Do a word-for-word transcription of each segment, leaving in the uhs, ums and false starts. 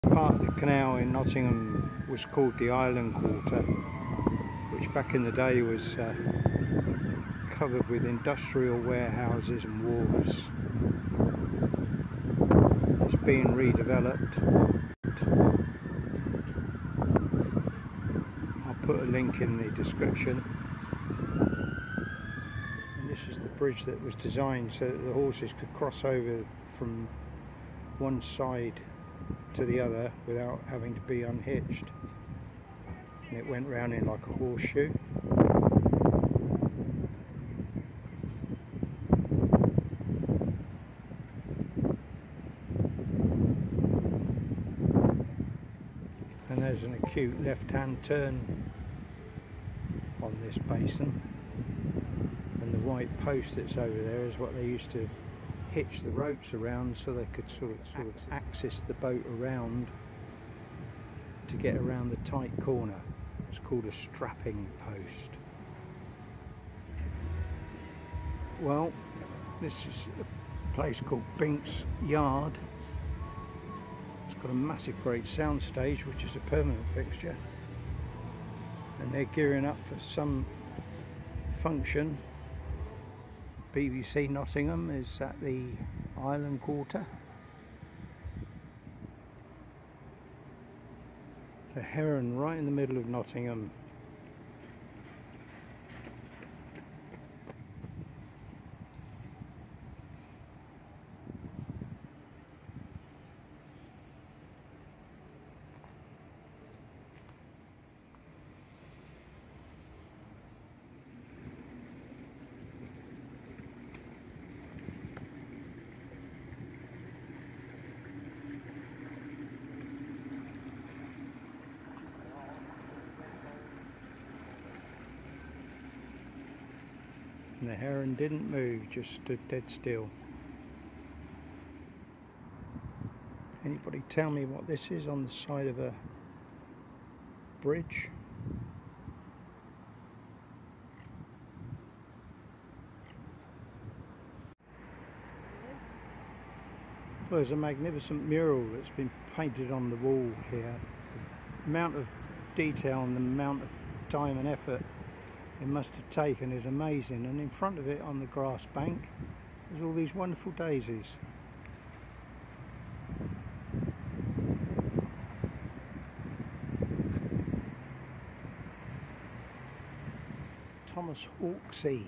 Part of the canal in Nottingham was called the Island Quarter, which back in the day was uh, covered with industrial warehouses and wharves. It's being redeveloped. I'll put a link in the description. And this is the bridge that was designed so that the horses could cross over from one side to the other without having to be unhitched, and it went round in like a horseshoe. And there's an acute left-hand turn on this basin, and the white post that's over there is what they used to hitch the ropes around so they could sort of, sort of axis the boat around to get around the tight corner. It's called a strapping post. Well, this is a place called Binks Yard. It's got a massive great sound stage which is a permanent fixture, and they're gearing up for some function. B B C Nottingham is at the Island Quarter. The Heron right in the middle of Nottingham. And the Heron didn't move, just stood dead still. Anybody tell me what this is on the side of a bridge? Well, there's a magnificent mural that's been painted on the wall here. The amount of detail and the amount of time and effort it must have taken is amazing, and in front of it on the grass bank there's all these wonderful daisies. Thomas Hawksey.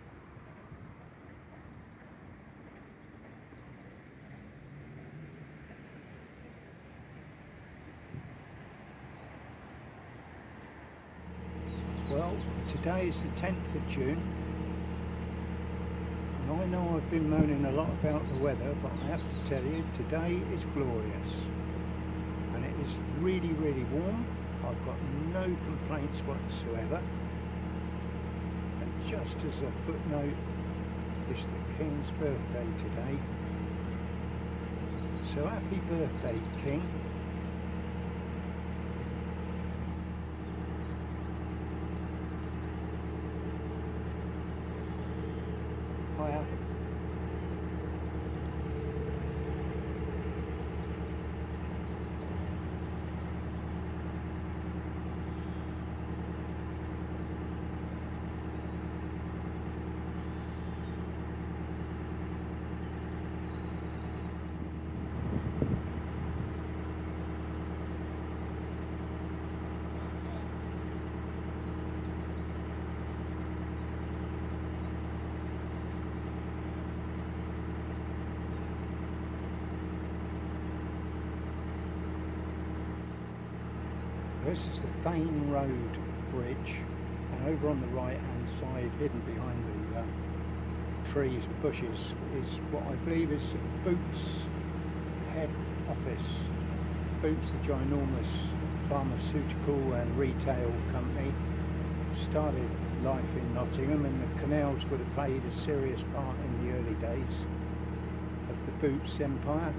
Well, today is the tenth of June, and I know I've been moaning a lot about the weather, but I have to tell you, today is glorious, and it is really, really warm. I've got no complaints whatsoever, and just as a footnote, it's the King's birthday today, so happy birthday, King. Hiya. This is the Thane Road Bridge, and over on the right hand side, hidden behind the uh, trees and bushes, is what I believe is Boots head office. Boots, the ginormous pharmaceutical and retail company, started life in Nottingham, and the canals would have played a serious part in the early days of the Boots empire.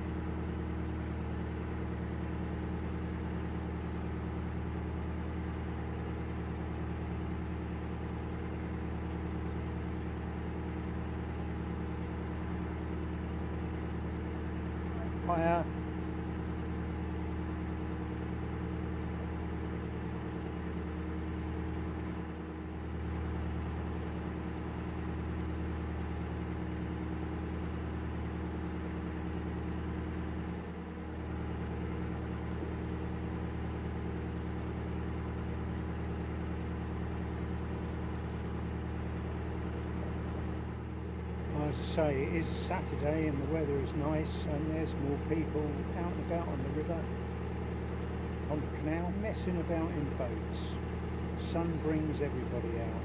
Hiya. say, it is a Saturday and the weather is nice, and there's more people out and about on the river, on the canal, messing about in boats. The sun brings everybody out.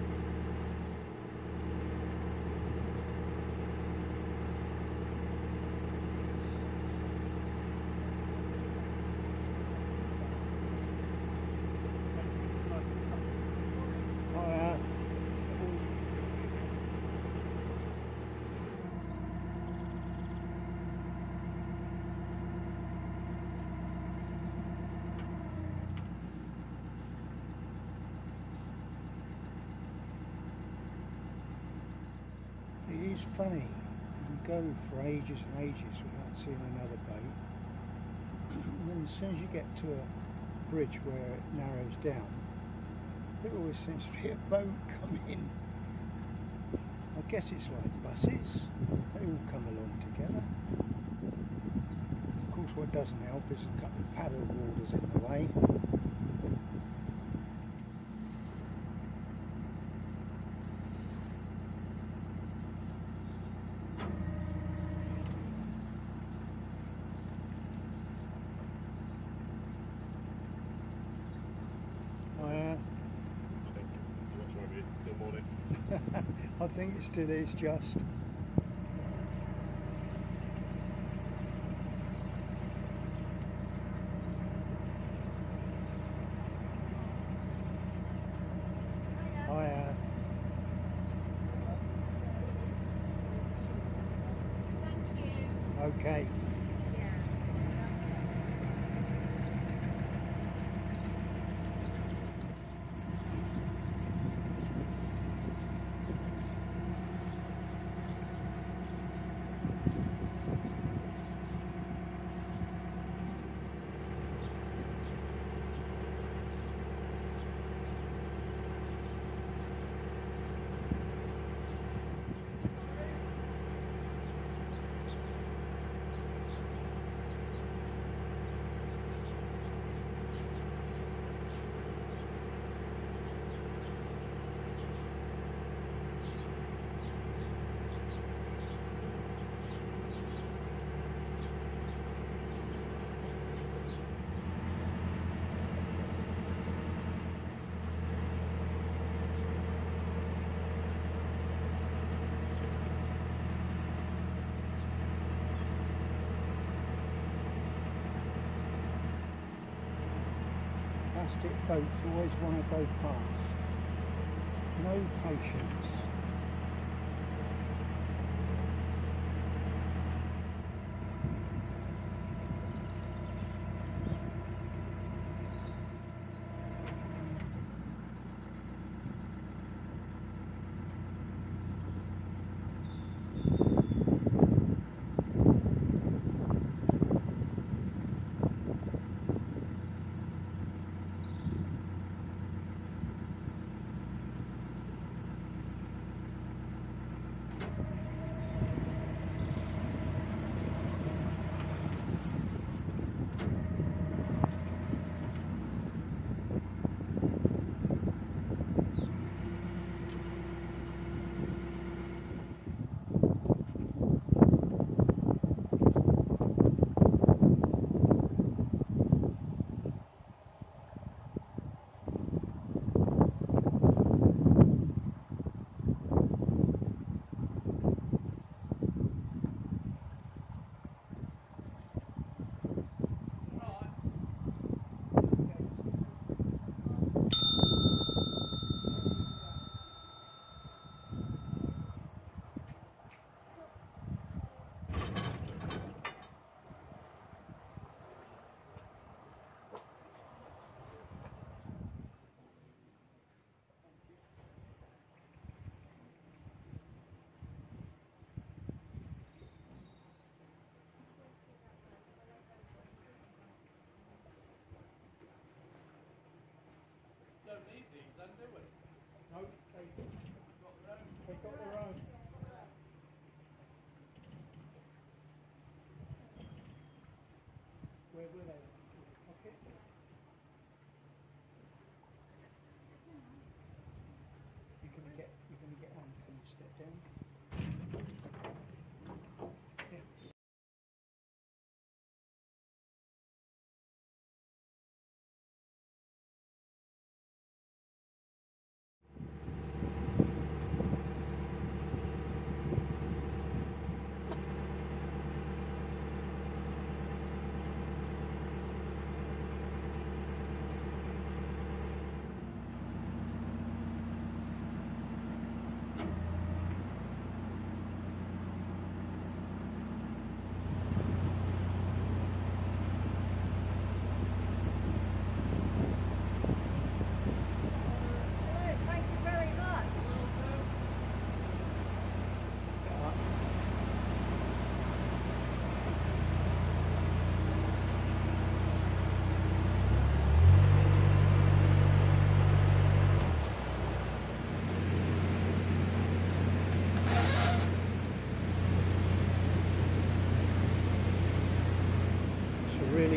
It is funny, you can go for ages and ages without seeing another boat, and then as soon as you get to a bridge where it narrows down, there always seems to be a boat coming. I guess it's like buses, they all come along together. Of course what doesn't help is a couple of paddle boarders in the way. I think it still is just. Hiya. Thank you. Okay. Plastic boats always want to go past. No patience. Don't need these then, do we? No, they, they got their own. Where were they? Okay. You're gonna get you're gonna get on, can you step down?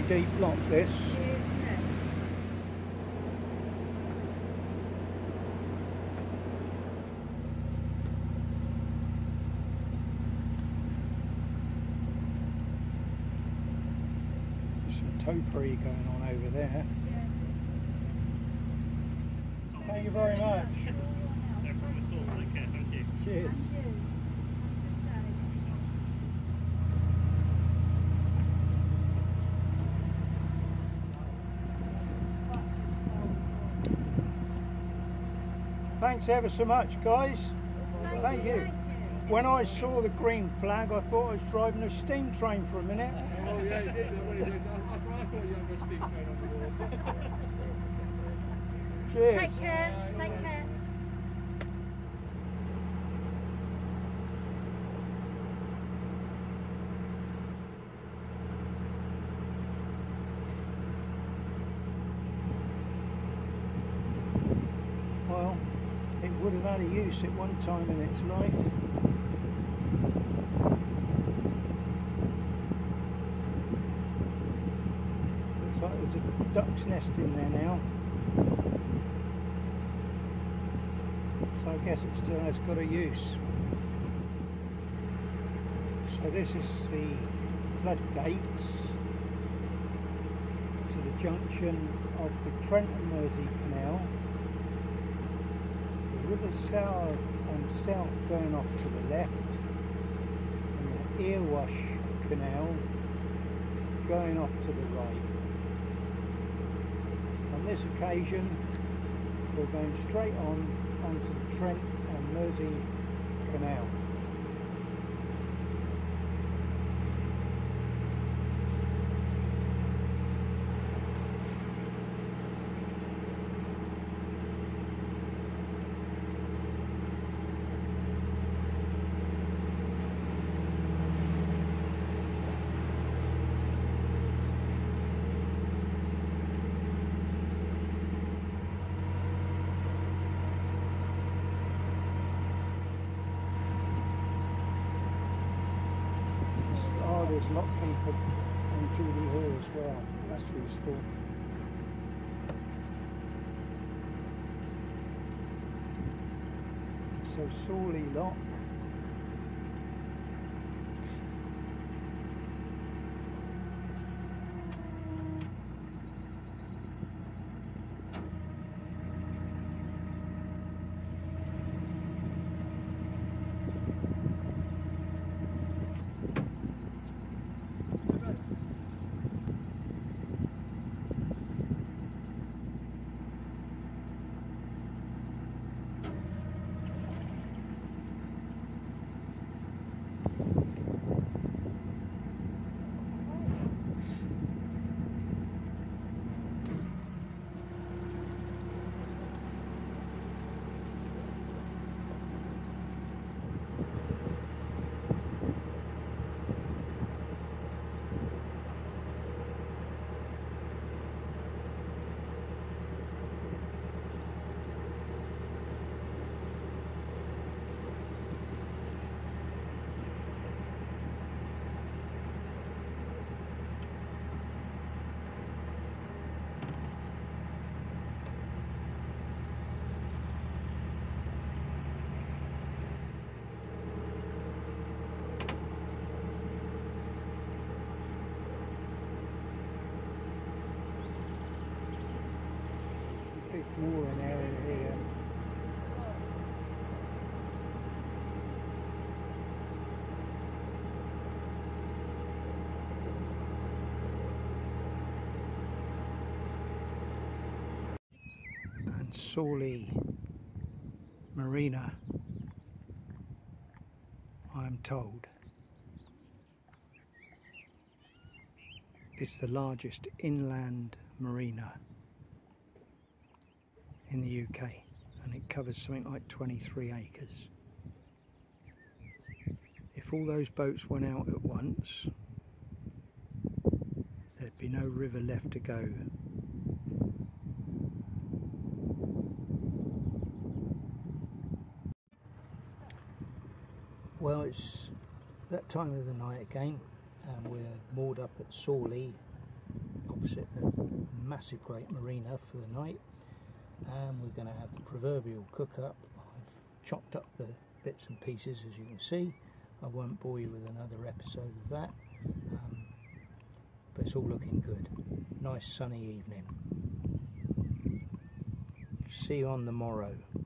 deep lock this. Some topiary going on over there. Thank you very much. No problem at all. Take care. Thank you. Cheers. Thanks ever so much, guys. Thank, Thank you. you. Thank you. When I saw the green flag, I thought I was driving a steam train for a minute. Oh yeah, you did. When you did. That's why I thought you had a steam train on the water. Cheers. Take care. Take care. Well, it would have had a use at one time in its life. Looks like there's a duck's nest in there now. So I guess it still has got a use. So this is the floodgates to the junction of the Trent and Mersey Canal. The River Sour and South going off to the left, and the Erewash Canal going off to the right. On this occasion, we're going straight on onto the Trent and Mersey Canal. Oh, there's Lockkeeper and Julie Hall as well. That's useful. So Sawley Lock. Big mooring area here. And Sawley Marina, I am told, is the largest inland marina in the U K, and it covers something like twenty-three acres. If all those boats went out at once, there'd be no river left to go. Well, it's that time of the night again, and we're moored up at Sawley opposite the massive Great Marina for the night, and we're going to have the proverbial cook up. I've chopped up the bits and pieces, as you can see. I won't bore you with another episode of that, um, but it's all looking good. Nice sunny evening. See you on the morrow.